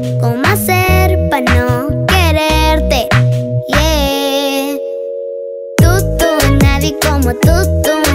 ¿Cómo hacer para no quererte? Yeah. Tú, nadie como tú.